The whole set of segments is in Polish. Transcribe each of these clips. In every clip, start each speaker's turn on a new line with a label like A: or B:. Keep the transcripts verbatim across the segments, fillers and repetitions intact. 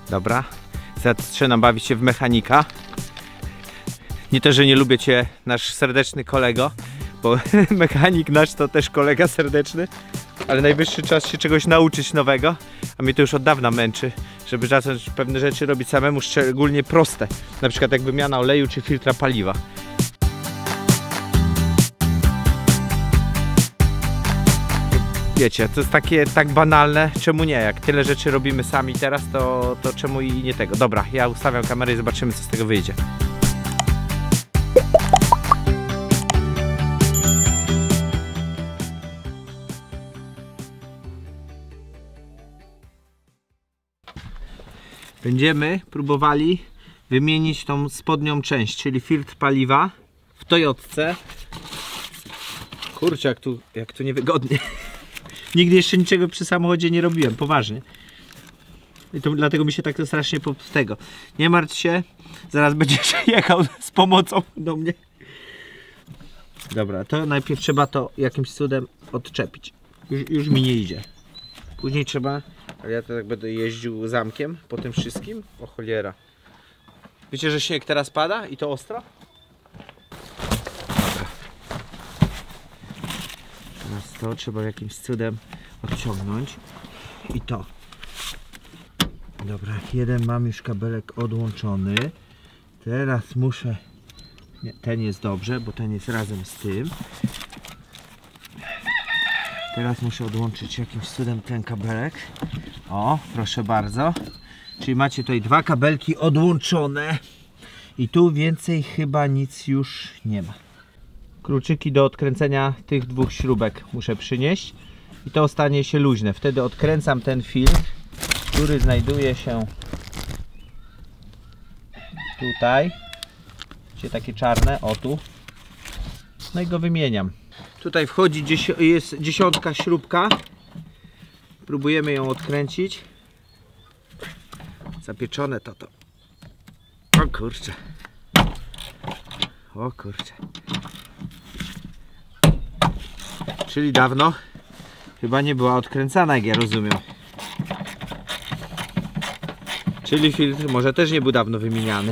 A: Dobra. Zaczynam bawić się w mechanika. Nie to, że nie lubię cię, nasz serdeczny kolego, bo mechanik nasz to też kolega serdeczny, ale najwyższy czas się czegoś nauczyć nowego, a mnie to już od dawna męczy, żeby zacząć pewne rzeczy robić samemu, szczególnie proste, na przykład jak wymiana oleju czy filtra paliwa. Wiecie, to jest takie tak banalne, czemu nie? Jak tyle rzeczy robimy sami teraz, to, to czemu i nie tego? Dobra, ja ustawiam kamerę i zobaczymy, co z tego wyjdzie. Będziemy próbowali wymienić tą spodnią część, czyli filtr paliwa w Toyotce. Kurczę, jak tu, jak tu niewygodnie. Nigdy jeszcze niczego przy samochodzie nie robiłem, poważnie. I to dlatego mi się tak to strasznie pod tego. Nie martw się, zaraz będziesz jechał z pomocą do mnie. Dobra, to najpierw trzeba to jakimś cudem odczepić. Już, już mi nie idzie. Później trzeba, ale ja to tak będę jeździł zamkiem po tym wszystkim. O cholera. Wiecie, że śnieg teraz pada i to ostro? Dobra. Teraz to trzeba jakimś cudem odciągnąć. I to. Dobra, jeden mam już kabelek odłączony. Teraz muszę... Nie, ten jest dobrze, bo ten jest razem z tym. Teraz muszę odłączyć jakimś cudem ten kabelek. O, proszę bardzo. Czyli macie tutaj dwa kabelki odłączone. I tu więcej chyba nic już nie ma. Kluczyki do odkręcenia tych dwóch śrubek muszę przynieść. I to stanie się luźne. Wtedy odkręcam ten filtr, który znajduje się tutaj. Widzicie, takie czarne, o tu. No i go wymieniam. Tutaj wchodzi, jest dziesiątka śrubka. Próbujemy ją odkręcić. Zapieczone to to. O kurczę. O kurczę. Czyli dawno chyba nie była odkręcana, jak ja rozumiem. Czyli filtr może też nie był dawno wymieniany.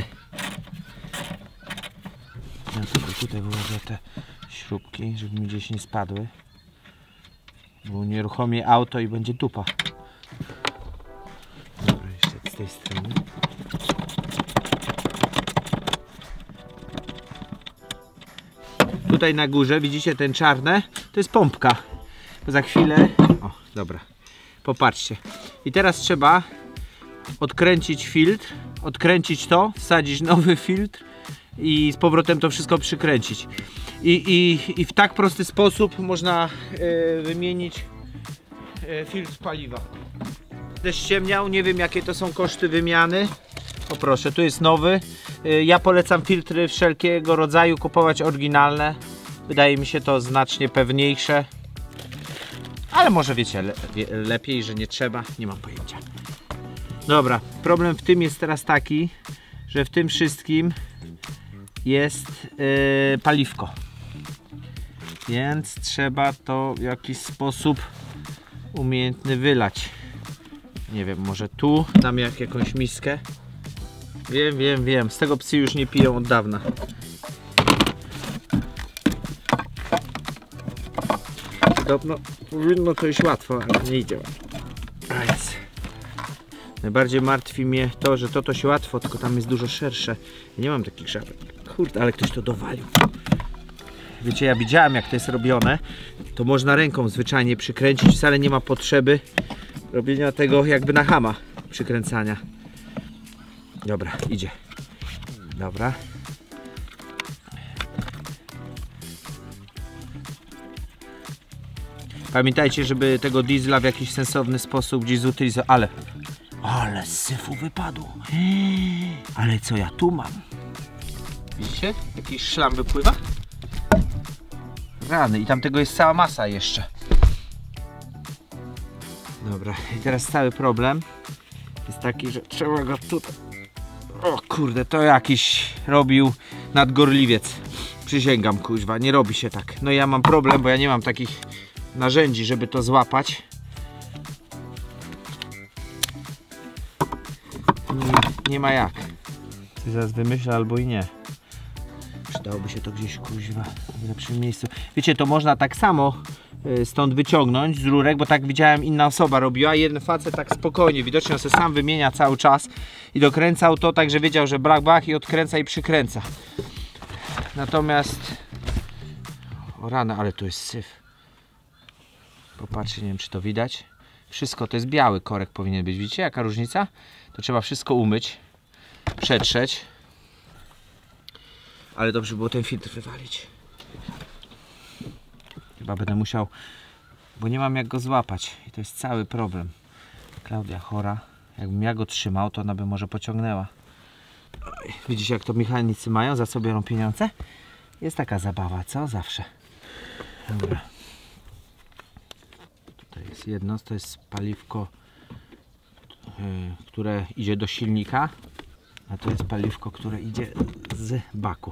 A: Ja tylko tutaj wyłożę te śrubki, żeby mi gdzieś nie spadły. Bo unieruchomię auto i będzie dupa. Dobra, jeszcze z tej strony. Tutaj na górze widzicie ten czarne, to jest pompka. Za chwilę... O, dobra. Popatrzcie. I teraz trzeba odkręcić filtr, odkręcić to, wsadzić nowy filtr i z powrotem to wszystko przykręcić. I, i, i w tak prosty sposób można y, wymienić y, filtr paliwa. Będę ściemniał, nie wiem jakie to są koszty wymiany. O proszę, tu jest nowy. Y, ja polecam filtry wszelkiego rodzaju kupować oryginalne. Wydaje mi się to znacznie pewniejsze. Ale może wiecie, le, lepiej, że nie trzeba, nie mam pojęcia. Dobra, problem w tym jest teraz taki, że w tym wszystkim jest yy, paliwko. Więc trzeba to w jakiś sposób umiejętny wylać. Nie wiem, może tu dam jak jakąś miskę. Wiem, wiem, wiem. Z tego psy już nie piją od dawna. No, powinno to iść łatwo, ale nie idzie. A jest. Najbardziej martwi mnie to, że to to się łatwo, tylko tam jest dużo szersze. Ja nie mam takich żabek. Kurde, ale ktoś to dowalił. Wiecie, ja widziałem jak to jest robione. To można ręką zwyczajnie przykręcić. Wcale nie ma potrzeby robienia tego jakby na chama przykręcania. Dobra, idzie. Dobra. Pamiętajcie, żeby tego diesla w jakiś sensowny sposób gdzieś zutylizować. Ale, ale z syfu wypadło. Ale co ja tu mam? Widzicie? Jakiś szlam wypływa? Rany. I tam tego jest cała masa jeszcze. Dobra. I teraz cały problem jest taki, że trzeba go tutaj... O kurde, to jakiś robił nadgorliwiec. Przysięgam, kuźwa, nie robi się tak. No ja mam problem, bo ja nie mam takich narzędzi, żeby to złapać. nie, nie ma jak. Zaraz wymyślę albo i nie. Przydałoby się to gdzieś, kuźwa, w lepszym miejscu. Wiecie, to można tak samo y, stąd wyciągnąć z rurek, bo tak widziałem, inna osoba robiła. Jeden facet tak spokojnie, widocznie on se sam wymienia cały czas i dokręcał to tak, że wiedział, że brak, bach i odkręca i przykręca. Natomiast... O rany, ale tu jest syf. Popatrzcie, nie wiem, czy to widać. Wszystko to jest biały korek powinien być. Widzicie, jaka różnica? To trzeba wszystko umyć, przetrzeć. Ale dobrze było ten filtr wywalić. Chyba będę musiał, bo nie mam jak go złapać. I to jest cały problem. Klaudia chora. Jakbym ja go trzymał, to ona by może pociągnęła. Oj, widzicie, jak to mechanicy mają? Za co biorą pieniądze? Jest taka zabawa, co? Zawsze. Dobra. Tutaj jest jedno, to jest paliwko, yy, które idzie do silnika. A to jest paliwko, które idzie z baku.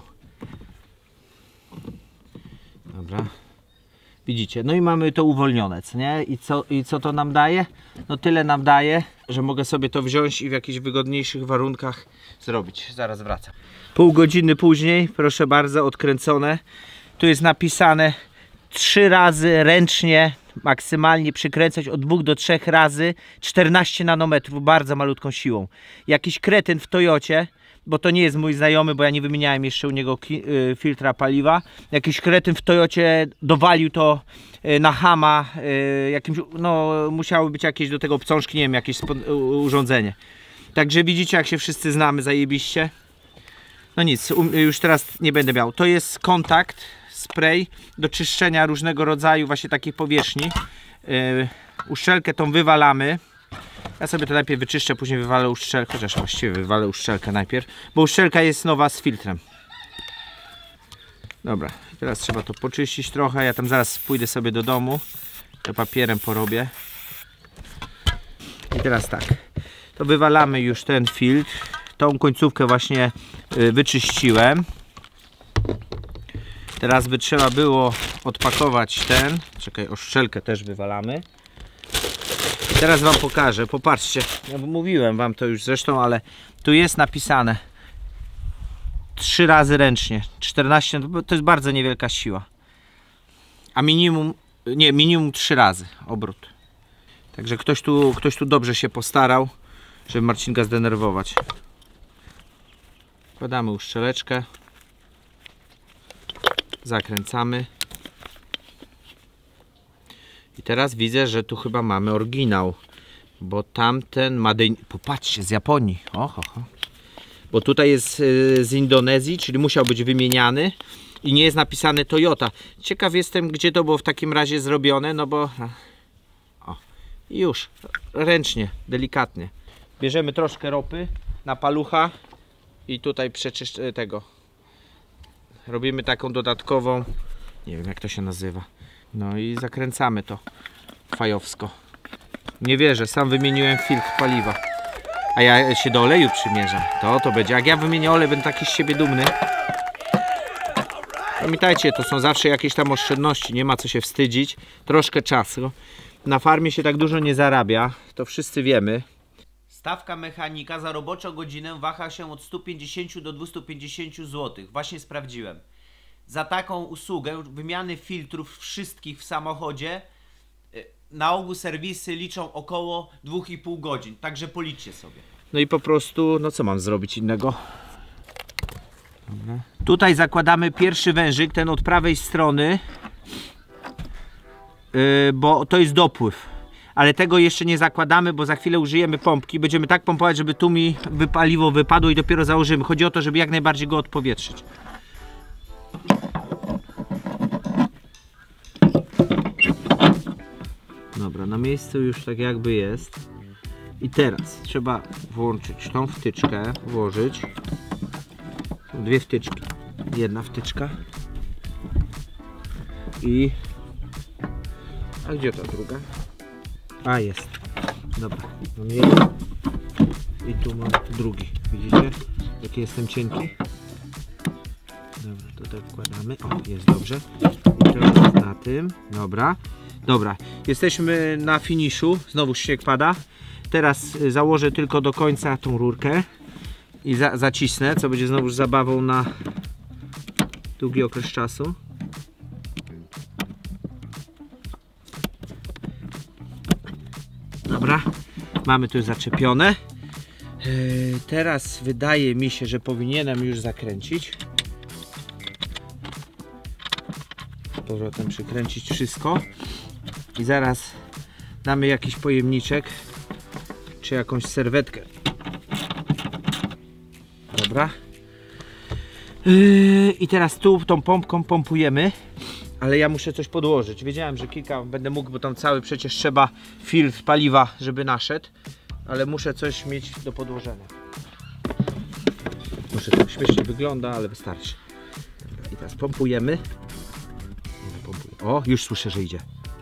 A: Dobra. Widzicie, no i mamy to uwolnione, nie? I co, i co to nam daje? No tyle nam daje, że mogę sobie to wziąć i w jakichś wygodniejszych warunkach zrobić. Zaraz wracam. Pół godziny później, proszę bardzo, odkręcone. Tu jest napisane trzy razy ręcznie, maksymalnie przykręcać od dwóch do trzech razy, czternaście nanometrów, bardzo malutką siłą. Jakiś kretyn w Toyocie, bo to nie jest mój znajomy, bo ja nie wymieniałem jeszcze u niego filtra paliwa. Jakiś kretyn w Toyocie dowalił to na hama, jakimś, no musiały być jakieś do tego obcążki, nie wiem, jakieś urządzenie. Także widzicie, jak się wszyscy znamy zajebiście. No nic, już teraz nie będę miał. To jest kontakt, spray do czyszczenia różnego rodzaju właśnie takich powierzchni. Yy, uszczelkę tą wywalamy. Ja sobie to najpierw wyczyszczę, później wywalę uszczelkę, chociaż właściwie wywalę uszczelkę najpierw, bo uszczelka jest nowa z filtrem. Dobra, teraz trzeba to poczyścić trochę. Ja tam zaraz pójdę sobie do domu, to papierem porobię. I teraz tak, to wywalamy już ten filtr. Tą końcówkę właśnie yy, wyczyściłem. Teraz by trzeba było odpakować ten. Czekaj, uszczelkę też wywalamy. I teraz wam pokażę, popatrzcie. Ja mówiłem wam to już zresztą, ale tu jest napisane trzy razy ręcznie, czternaście, to jest bardzo niewielka siła. A minimum, nie, minimum trzy razy obrót. Także ktoś tu, ktoś tu dobrze się postarał, żeby Marcinka zdenerwować. Wkładamy uszczeleczkę. Zakręcamy. I teraz widzę, że tu chyba mamy oryginał, bo tamten Made in... Popatrzcie, z Japonii. Oho, oho. Bo tutaj jest z Indonezji, czyli musiał być wymieniany i nie jest napisane Toyota. Ciekaw jestem, gdzie to było w takim razie zrobione, no bo... O, już, ręcznie, delikatnie. Bierzemy troszkę ropy na palucha i tutaj przeczyszczamy tego. Robimy taką dodatkową, nie wiem jak to się nazywa. No i zakręcamy to fajowsko. Nie wierzę, sam wymieniłem filtr paliwa. A ja się do oleju przymierzam. To to będzie. Jak ja wymienię olej, będę taki z siebie dumny. Pamiętajcie, to są zawsze jakieś tam oszczędności. Nie ma co się wstydzić. Troszkę czasu. Na farmie się tak dużo nie zarabia. To wszyscy wiemy. Stawka mechanika za roboczą godzinę waha się od stu pięćdziesięciu do dwustu pięćdziesięciu złotych. Właśnie sprawdziłem. Za taką usługę wymiany filtrów wszystkich w samochodzie na ogół serwisy liczą około dwóch i pół godzin. Także policzcie sobie. No i po prostu, no co mam zrobić innego? Dobra. Tutaj zakładamy pierwszy wężyk, ten od prawej strony, yy, bo to jest dopływ. Ale tego jeszcze nie zakładamy, bo za chwilę użyjemy pompki. Będziemy tak pompować, żeby tu mi paliwo wypadło i dopiero założymy. Chodzi o to, żeby jak najbardziej go odpowietrzyć. Dobra, na miejscu już tak jakby jest. I teraz trzeba włączyć tą wtyczkę, włożyć. Dwie wtyczki. Jedna wtyczka. I... A gdzie ta druga? A, jest. Dobra, mam jeden. I tu mam drugi. Widzicie? Jaki jestem cienki? Dobra, tutaj wkładamy. O, jest dobrze. I teraz na tym. Dobra. Dobra, jesteśmy na finiszu. Znowu śnieg pada. teraz założę tylko do końca tą rurkę i za, zacisnę, co będzie znowu zabawą na długi okres czasu. Dobra, mamy tu już zaczepione. Yy, teraz wydaje mi się, że powinienem już zakręcić. Z powrotem przykręcić wszystko. I zaraz damy jakiś pojemniczek, czy jakąś serwetkę. Dobra. Yy, I teraz tu tą pompką pompujemy. Ale ja muszę coś podłożyć. Wiedziałem, że kilka będę mógł, bo tam cały przecież trzeba filtr paliwa, żeby naszedł. Ale muszę coś mieć do podłożenia. Może to śmiesznie wygląda, ale wystarczy. Dobra, i teraz pompujemy. O, już słyszę, że idzie.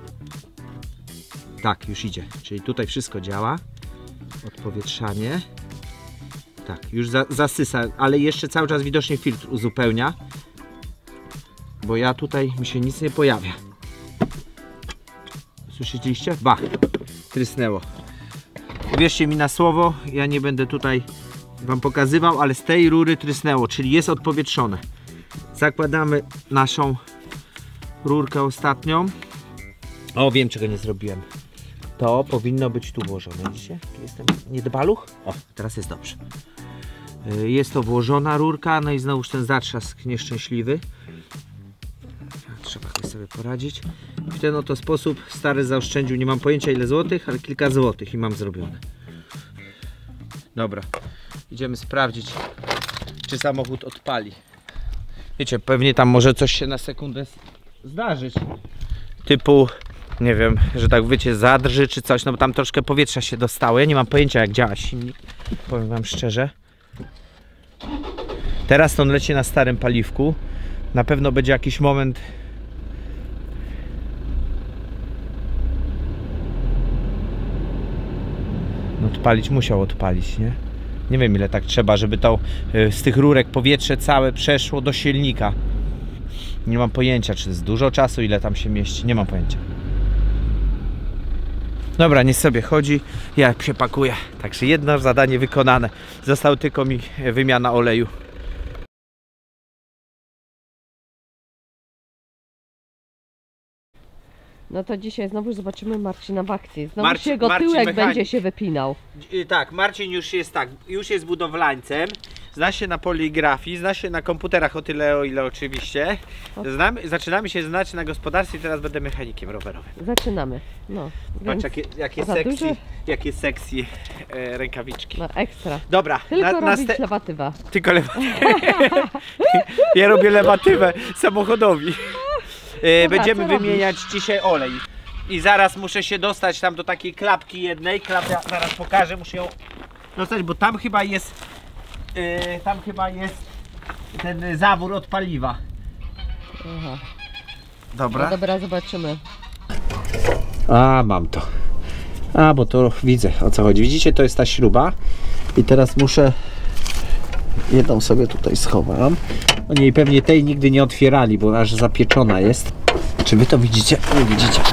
A: Tak, już idzie. Czyli tutaj wszystko działa. Odpowietrzanie. Tak, już za, zasysa, ale jeszcze cały czas widocznie filtr uzupełnia. Bo ja tutaj mi się nic nie pojawia. Słyszeliście? Bach! Trysnęło. Uwierzcie mi na słowo, ja nie będę tutaj wam pokazywał, ale z tej rury trysnęło, czyli jest odpowietrzone. Zakładamy naszą rurkę ostatnią. O, wiem, czego nie zrobiłem. To powinno być tu włożone. Widzicie? Tu jestem niedbaluch. O, teraz jest dobrze. Jest to włożona rurka, no i znowuż ten zatrzask nieszczęśliwy. Trzeba jakoś sobie poradzić. W ten oto sposób stary zaoszczędził, nie mam pojęcia ile złotych, ale kilka złotych i mam zrobione. Dobra, idziemy sprawdzić, czy samochód odpali. Wiecie, pewnie tam może coś się na sekundę zdarzyć. Typu, nie wiem, że tak wiecie, zadrży czy coś, no bo tam troszkę powietrza się dostało. Ja nie mam pojęcia, jak działa silnik, powiem wam szczerze. Teraz to on leci na starym paliwku. Na pewno będzie jakiś moment. No odpalić musiał odpalić, nie? Nie wiem ile tak trzeba, żeby to z tych rurek powietrze całe przeszło do silnika. Nie mam pojęcia, czy to jest dużo czasu, ile tam się mieści, nie mam pojęcia. Dobra, niech sobie chodzi, ja się pakuję. Także jedno zadanie wykonane. Został tylko mi wymiana oleju.
B: No to dzisiaj znowu zobaczymy Marcina w akcji. Znowu
A: Marcin-
B: się jego
A: Marcin
B: tyłek
A: mechanik.
B: będzie się wypinał.
A: Tak, Marcin już jest tak, już jest budowlańcem, zna się na poligrafii, zna się na komputerach o tyle, o ile oczywiście. Znamy, zaczynamy się znać na gospodarstwie, teraz będę mechanikiem rowerowym.
B: Zaczynamy. No,
A: Patrz
B: więc
A: jakie, jakie
B: za
A: sexy,
B: duże-
A: jakie sexy e, rękawiczki.
B: no ekstra.
A: Dobra,
B: Tylko
A: na,
B: robić
A: naste-
B: lewatywę.
A: tylko lewatywę. Ja robię lewatywę samochodowi. E,
B: Dobra,
A: będziemy
B: co
A: wymieniać dzisiaj olej. I zaraz muszę się dostać tam do takiej klapki jednej. Klapka zaraz pokażę, muszę ją dostać, bo tam chyba jest e, tam chyba jest ten zawór od paliwa.
B: Aha.
A: Dobra.
B: No dobra, zobaczymy.
A: A, mam to. A, bo to widzę, o co chodzi. Widzicie, to jest ta śruba. I teraz muszę jedną sobie tutaj schowam. Oni jej pewnie tej nigdy nie otwierali, bo aż zapieczona jest. Czy wy to widzicie? Nie widzicie.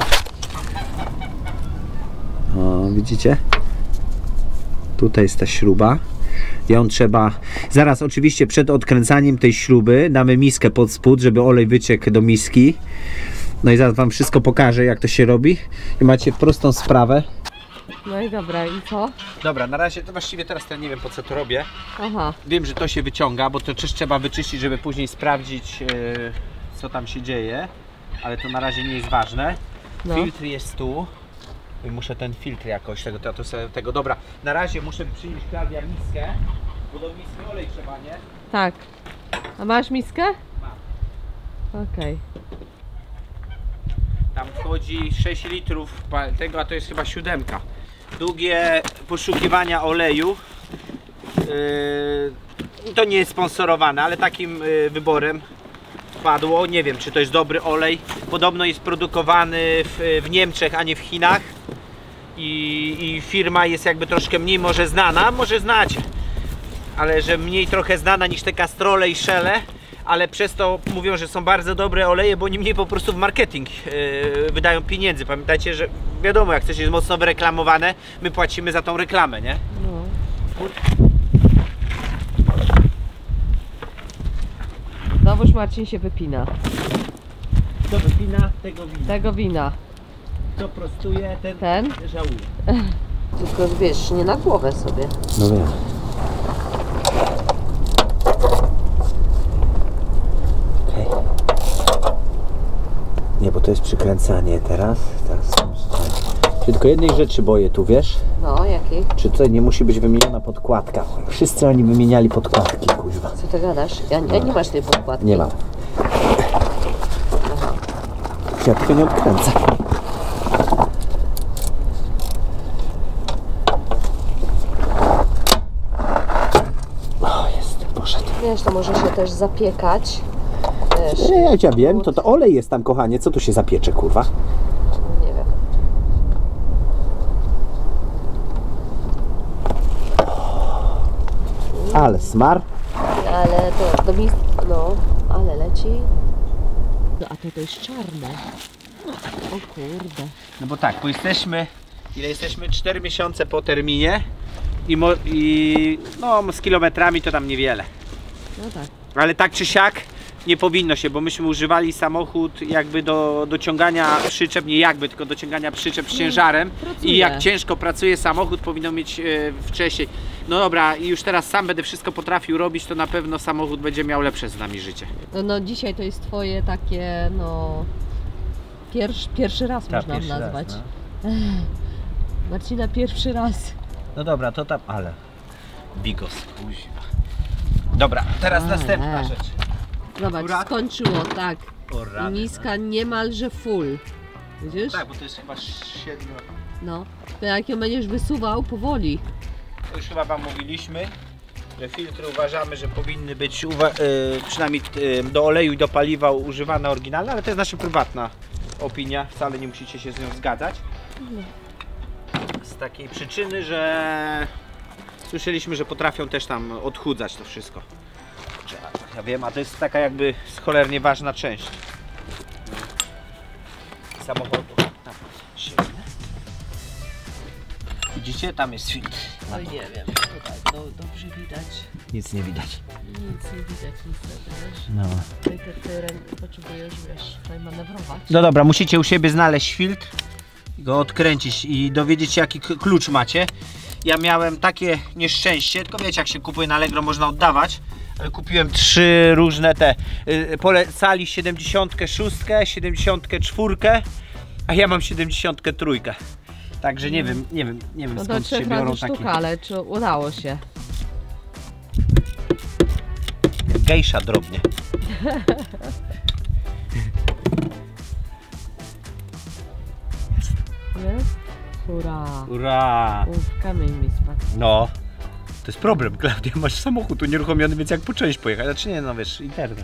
A: O, widzicie? Tutaj jest ta śruba. Ją trzeba... Zaraz oczywiście przed odkręcaniem tej śruby damy miskę pod spód, żeby olej wyciekł do miski. No i zaraz wam wszystko pokażę, jak to się robi. I macie prostą sprawę.
B: No i dobra, i co?
A: Dobra, na razie to właściwie teraz to ja nie wiem, po co to robię.
B: Aha.
A: Wiem, że to się wyciąga, bo to też trzeba wyczyścić, żeby później sprawdzić, yy, co tam się dzieje. Ale to na razie nie jest ważne.
B: No.
A: Filtr jest tu. I muszę ten filtr jakoś, tego, to, to sobie, tego, dobra. Na razie muszę przynieść Klaudia miskę, bo do miski olej trzeba, nie?
B: Tak. A masz miskę?
A: Mam.
B: Okej.
A: Tam wchodzi sześć litrów pa- tego, a to jest chyba siódemka. Długie poszukiwania oleju. Yy, to nie jest sponsorowane, ale takim yy, wyborem padło. Nie wiem, czy to jest dobry olej. Podobno jest produkowany w, w Niemczech, a nie w Chinach. I, I firma jest jakby troszkę mniej może znana, może znacie, ale że mniej trochę znana niż te Castrole i Shelle, ale przez to mówią, że są bardzo dobre oleje, bo oni mniej po prostu w marketing yy, wydają pieniędzy. Pamiętajcie, że wiadomo, jak coś jest mocno wyreklamowane, my płacimy za tą reklamę, nie?
B: No. Znowuż Marcin się wypina.
A: Kto wypina, tego wina.
B: Tego wina.
A: Kto prostuje, ten,
B: Ten?
A: żałuje.
B: Tylko wiesz, nie na głowę sobie.
A: No wiem. Okay. Nie, bo to jest przykręcanie teraz. teraz się tylko jednej rzeczy boję tu, wiesz?
B: No, jakiej?
A: Czy tutaj nie musi być wymieniona podkładka? Wszyscy oni wymieniali podkładki, kuźwa.
B: Co ty gadasz? Ja, ja nie masz tej podkładki.
A: Nie mam.
B: Aha.
A: Ja tylko nie odkręcę. O, jest, poszedł.
B: Wiesz, to może się też zapiekać. Wiesz,
A: Nie, ja wiem, to to olej jest tam, kochanie. Co tu się zapiecze, kurwa?
B: nie wiem.
A: Ale smar.
B: Ale to do miejsca, no, ale leci. No, a to to jest czarne. O kurde.
A: No bo tak, bo jesteśmy, ile jesteśmy? cztery miesiące po terminie i, mo, i no z kilometrami to tam niewiele.
B: No tak.
A: Ale tak czy siak nie powinno się, bo myśmy używali samochód jakby do, do ciągania przyczep, nie jakby, tylko do ciągania przyczep z ciężarem.
B: pracuje.
A: I jak ciężko pracuje samochód, powinno mieć e, wcześniej. No dobra, i już teraz sam będę wszystko potrafił robić, to na pewno samochód będzie miał lepsze z nami życie.
B: No, no dzisiaj to jest twoje takie, no... Pierwszy, pierwszy raz
A: Tak,
B: można
A: pierwszy raz,
B: nazwać. Marcina pierwszy raz.
A: No dobra, to tam, ale... Bigos, kuźwa. Dobra, teraz
B: Ale.
A: następna rzecz.
B: Zobacz,
A: Akurat-
B: skończyło, tak.
A: O
B: I
A: rany,
B: miska niemalże full. Widzisz?
A: Tak, bo to jest chyba siedmiu.
B: No. To jak ją będziesz wysuwał powoli.
A: Już chyba wam mówiliśmy, że filtry uważamy, że powinny być uwa- y, przynajmniej y, do oleju i do paliwa używane oryginalne, ale to jest nasza prywatna opinia, wcale nie musicie się z nią zgadzać. Z takiej przyczyny, że słyszeliśmy, że potrafią też tam odchudzać to wszystko. Że, ja wiem, a to jest taka jakby cholernie ważna część samochodu. Tam, świetnie. Widzicie? Tam jest filtr.
B: Oj, nie wiem. Tutaj to dobrze widać.
A: Nic nie widać.
B: Nic nie widać niestety, wiesz.
A: No.
B: Tutaj ty, ty rękę potrzebujesz, wiesz, tutaj manewrować.
A: No dobra, musicie u siebie znaleźć filtr, go odkręcić i dowiedzieć się, jaki k- klucz macie. Ja miałem takie nieszczęście, tylko wiecie, jak się kupuje na Allegro, można oddawać. Ale kupiłem trzy różne te. Yy, polecali siedemdziesiąt sześć, siedemdziesiąt cztery, a ja mam siedemdziesiąt trzy. Także nie wiem, nie wiem, nie wiem
B: No to
A: skąd się
B: trzech
A: biorą
B: razy
A: takie.
B: sztuka, ale czy udało się?
A: Gejsza drobnie.
B: Jest? Hurra!
A: Ura!
B: Uf, kamień mi spadł.
A: No, to jest problem, Klaudia, masz samochód unieruchomiony, więc jak po część pojechać, znaczy nie, no wiesz, internet.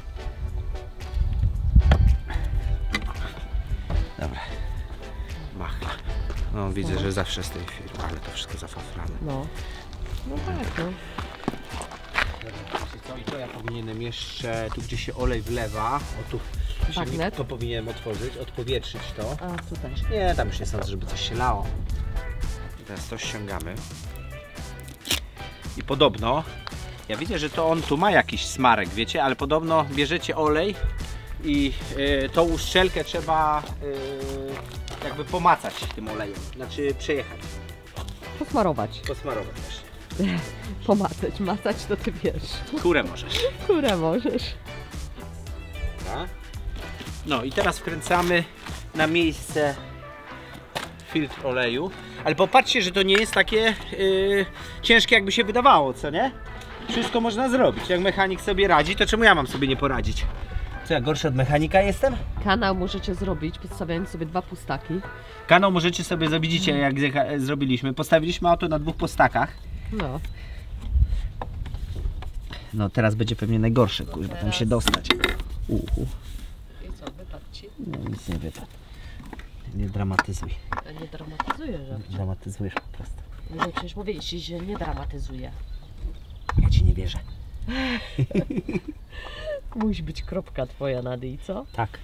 A: Dobra, machla. No widzę, że zawsze z tej firmy, ale to wszystko zafafrane.
B: No. No tak, no.
A: Wiecie co, i to ja powinienem jeszcze, tu gdzie się olej wlewa, o tu, się mi-
B: Bagnet?
A: to powinienem otworzyć, odpowietrzyć to.
B: A, tutaj.
A: Nie, tam już nie sądzę, żeby coś się lało. Teraz to ściągamy. I podobno, ja widzę, że to on tu ma jakiś smarek, wiecie, ale podobno bierzecie olej i y, tą uszczelkę trzeba y, jakby pomacać tym olejem, znaczy przejechać,
B: Posmarować.
A: posmarować też.
B: Pomacać, macać to ty wiesz.
A: Kurę możesz.
B: Które możesz.
A: Tak? No i teraz wkręcamy na miejsce filtr oleju, ale popatrzcie, że to nie jest takie yy, ciężkie, jakby się wydawało, co nie? Wszystko można zrobić. Jak mechanik sobie radzi, to czemu ja mam sobie nie poradzić? Co, ja gorszy od mechanika jestem?
B: Kanał możecie zrobić, podstawiając sobie dwa pustaki.
A: Kanał możecie sobie zrobić, widzicie, jak zjecha- zrobiliśmy. Postawiliśmy auto na dwóch postakach.
B: No.
A: No teraz będzie pewnie najgorsze, kurwa, tam się dostać. Uhu.
B: I co, wypadł ci?
A: No, nic nie wypadł. Nie dramatyzuj.
B: Ja nie dramatyzuję, że...
A: Dramatyzujesz po prostu.
B: No przecież mówiliście, że nie dramatyzuję.
A: Ja ci nie wierzę.
B: Musi być kropka twoja, Nady, co?
A: Tak.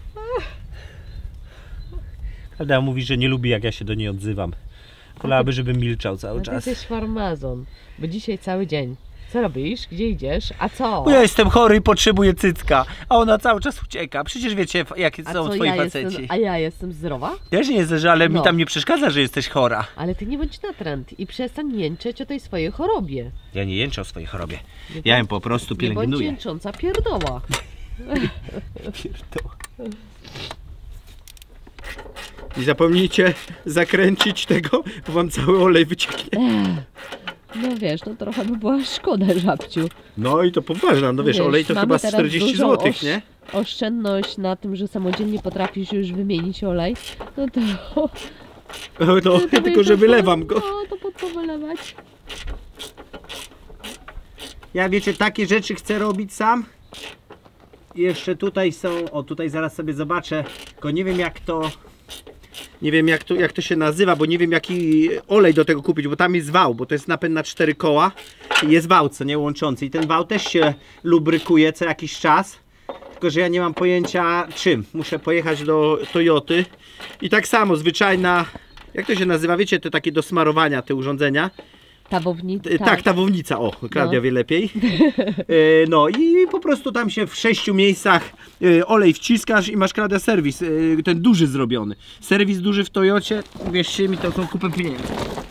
A: Klaudia mówi, że nie lubi, jak ja się do niej odzywam. Wolałaby, żebym milczał cały
B: No ty
A: czas.
B: jesteś farmazon, bo dzisiaj cały dzień. Co robisz? Gdzie idziesz? A co?
A: Bo ja jestem chory i potrzebuję cycka, a ona cały czas ucieka. Przecież wiecie, jakie
B: a
A: są
B: co,
A: twoi
B: ja
A: faceci.
B: jestem, a ja jestem zdrowa?
A: Też nie jesteś, ale mi
B: No.
A: tam nie przeszkadza, że jesteś chora.
B: Ale ty nie bądź natręt i przestań jęczeć o tej swojej chorobie.
A: Ja nie jęczę o swojej chorobie.
B: Nie
A: Ja ją
B: bądź-
A: po prostu
B: Nie bądź
A: pielęgnuję.
B: jęcząca pierdoła.
A: I zapomnijcie zakręcić tego, bo wam cały olej wycieknie.
B: No wiesz, no trochę by była szkoda, żabciu.
A: No i to poważna, no wiesz,
B: Wiesz,
A: olej to
B: mamy
A: chyba
B: teraz
A: czterdzieści
B: dużą
A: złotych,
B: osz-
A: nie?
B: Oszczędność na tym, że samodzielnie potrafisz już wymienić olej. No to...
A: No,
B: to
A: tylko
B: będzie
A: że
B: to-
A: wylewam go.
B: No to po co wylewać?
A: Ja wiecie, takie rzeczy chcę robić sam. I jeszcze tutaj są, o tutaj zaraz sobie zobaczę, tylko nie wiem jak to, nie wiem jak to, jak to się nazywa, bo nie wiem jaki olej do tego kupić, bo tam jest wał, bo to jest napęd na cztery koła i jest wał, co nie łączący i ten wał też się lubrykuje co jakiś czas, tylko że ja nie mam pojęcia czym. Muszę pojechać do Toyoty i tak samo zwyczajna, jak to się nazywa, wiecie, te takie do smarowania, te urządzenia.
B: Tawownica.
A: E, Tak, tawownica, o, Klaudia
B: No.
A: wie lepiej. E, No i po prostu tam się w sześciu miejscach e, olej wciskasz i masz, Klaudia, serwis, e, ten duży zrobiony. Serwis duży w Toyocie, wierzcie mi, to są kupę pieniędzy.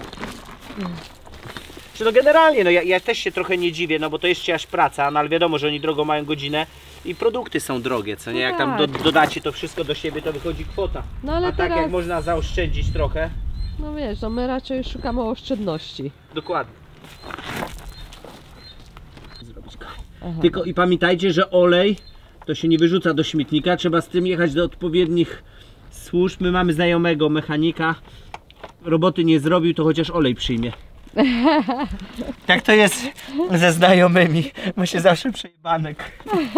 A: Czy to generalnie, no ja, ja też się trochę nie dziwię, no bo to jest czyjaś praca, no ale wiadomo, że oni drogo mają godzinę i produkty są drogie, co nie? Jak tam do,
B: tak.
A: dodacie to wszystko do siebie, to wychodzi kwota.
B: No ale
A: A tak jak
B: teraz,
A: można zaoszczędzić trochę,
B: no wiesz, no my raczej szukamy oszczędności.
A: dokładnie. Zrobić go.
B: Aha.
A: Tylko i pamiętajcie, że olej to się nie wyrzuca do śmietnika, trzeba z tym jechać do odpowiednich służb. My mamy znajomego mechanika, roboty nie zrobił, to chociaż olej przyjmie. Tak to jest ze znajomymi, ma się zawsze przejebanek.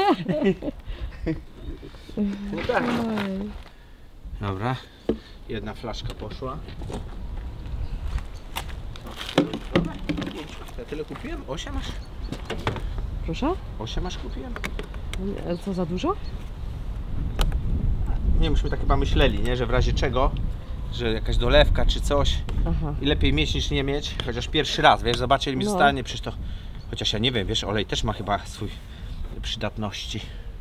A: No tak.
B: Oj.
A: Dobra, jedna flaszka poszła. Ja tyle kupiłem? osiem masz?
B: Proszę?
A: osiem masz kupiłem?
B: Nie, co za dużo?
A: Nie, myśmy tak chyba myśleli, nie? Że w razie czego, że jakaś dolewka czy coś
B: Aha.
A: i lepiej mieć niż nie mieć, chociaż pierwszy raz, wiesz, zobaczcie ile mi
B: No.
A: zostanie, przecież to, chociaż ja nie wiem, wiesz, olej też ma chyba swój przydatności.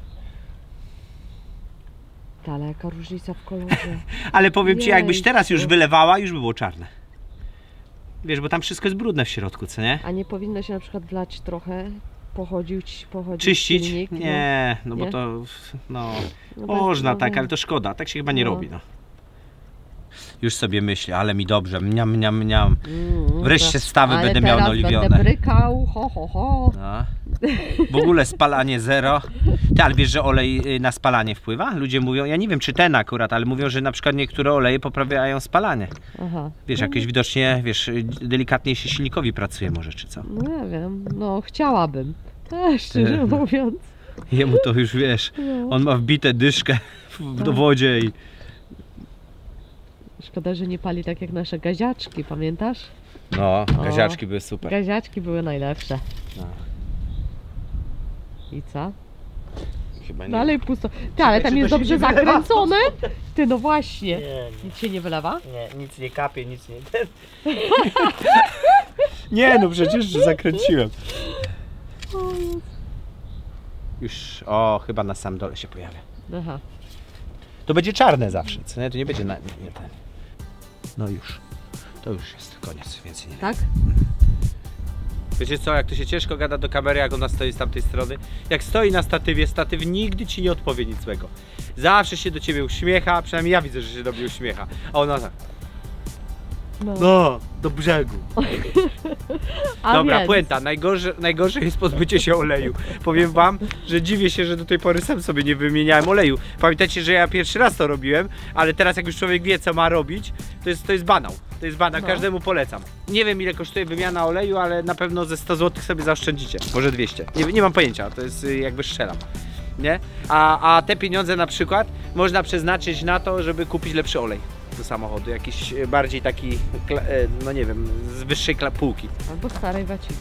B: Ta, ale jaka różnica w kolorze.
A: Ale powiem ci, jakbyś teraz już
B: Jejku.
A: wylewała, już by było czarne. Wiesz, bo tam wszystko jest brudne w środku, co nie?
B: A nie powinno się na przykład wlać trochę, pochodzić, pochodzić
A: Czyścić?
B: silnik,
A: Nie, no bo
B: Nie?
A: to, no,
B: No, no
A: można
B: bez-
A: tak,
B: no,
A: ale to szkoda, tak się chyba nie
B: No.
A: robi, no. Już sobie myślę, ale mi dobrze, mniam, mniam, mniam.
B: Mm,
A: Wreszcie
B: to-
A: stawy
B: ale
A: będę miał
B: teraz
A: naoliwione.
B: będę brykał, ho, ho, ho.
A: No. W ogóle spalanie zero. Ty, ale wiesz, że olej y, na spalanie wpływa? Ludzie mówią, ja nie wiem czy ten akurat, ale mówią, że na przykład niektóre oleje poprawiają spalanie.
B: Aha.
A: Wiesz, jakieś widocznie, wiesz, y, delikatniej się silnikowi pracuje może, czy co?
B: No nie wiem, no chciałabym. E, szczerze
A: No.
B: mówiąc.
A: Jemu to już, wiesz,
B: No.
A: on ma wbite dyszkę w
B: Tak.
A: dowodzie i...
B: Szkoda, że nie pali tak jak nasze gaziaczki, pamiętasz?
A: No,
B: O.
A: gaziaczki były super.
B: Gaziaczki były najlepsze.
A: No.
B: I co?
A: Chyba nie.
B: Dalej pusto. Ty, ale
A: Czy
B: tam
A: to
B: jest
A: się
B: dobrze
A: nie wylewa?
B: zakręcone. Ty, no właśnie.
A: Nie, nie.
B: Nic się nie wylewa?
A: Nie, nic nie kapie, nic nie... Nie, no przecież zakręciłem. Już, o, chyba na sam dole się pojawia.
B: Aha.
A: To będzie czarne zawsze, co nie? To nie będzie na... Nie, ten. No już. To już jest koniec, więcej nie.
B: Tak?
A: Wiecie co, jak to się ciężko gada do kamery, jak ona stoi z tamtej strony. Jak stoi na statywie, statyw nigdy ci nie odpowie nic złego. Zawsze się do ciebie uśmiecha, przynajmniej ja widzę, że się do mnie uśmiecha. A ona tak,
B: No.
A: no, do brzegu.
B: A
A: Dobra,
B: więc,
A: puenta. Najgorsze, najgorsze jest pozbycie się oleju. Powiem wam, że dziwię się, że do tej pory sam sobie nie wymieniałem oleju. Pamiętajcie, że ja pierwszy raz to robiłem, ale teraz jak już człowiek wie, co ma robić, to jest, to jest banał. To jest banał,
B: No.
A: każdemu polecam. Nie wiem, ile kosztuje wymiana oleju, ale na pewno ze sto złotych sobie zaoszczędzicie. Może dwieście. Nie, nie mam pojęcia, to jest y, jakby strzelam. Nie? A, a te pieniądze na przykład można przeznaczyć na to, żeby kupić lepszy olej do samochodu. Jakiś y, bardziej taki, kla- y, no nie wiem, z wyższej kla- półki.
B: Albo starej waciki.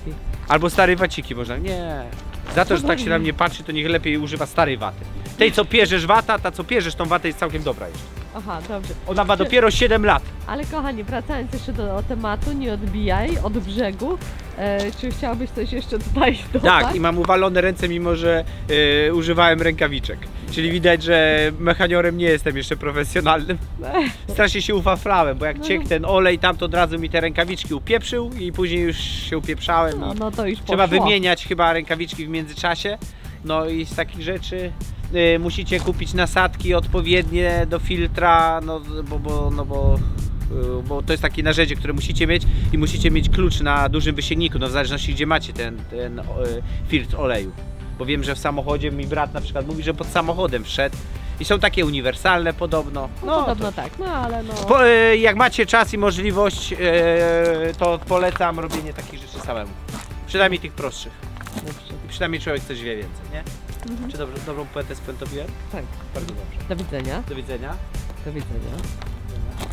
A: Albo starej waciki można. Nie. Za to, że tak się na mnie patrzy, to niech lepiej używa starej waty. Tej, co pierzesz wata, ta co pierzesz tą watę jest całkiem dobra jeszcze.
B: Aha, dobrze.
A: Ona ma dopiero siedem lat.
B: Ale kochani, wracając jeszcze do tematu, nie odbijaj od brzegu. E, czy chciałbyś coś jeszcze tutaj dodać?
A: Tak, i mam uwalone ręce, mimo że y, używałem rękawiczek. Czyli widać, że mechaniorem nie jestem jeszcze profesjonalnym. Strasznie się ufaflałem, bo jak
B: No.
A: ciekł ten olej, tam to od razu mi te rękawiczki upieprzył i później już się upieprzałem.
B: No,
A: I
B: no to już
A: trzeba
B: poszło.
A: wymieniać chyba rękawiczki w międzyczasie. No i z takich rzeczy y, musicie kupić nasadki odpowiednie do filtra, no bo, bo, no bo, y, bo to jest takie narzędzie, które musicie mieć i musicie mieć klucz na dużym wysięgniku, no w zależności gdzie macie ten, ten y, filtr oleju. Bo wiem, że w samochodzie mi brat na przykład mówi, że pod samochodem wszedł i są takie uniwersalne podobno.
B: No, podobno tak, no ale no...
A: Po, y, jak macie czas i możliwość, y, to polecam robienie takich rzeczy samemu. Przynajmniej tych prostszych. I przynajmniej człowiek coś wie więcej, nie?
B: Mhm.
A: Czy dobrze, dobrą poetę spuentowiłem?
B: Tak.
A: Bardzo dobrze.
B: Do widzenia.
A: Do widzenia.
B: Do widzenia.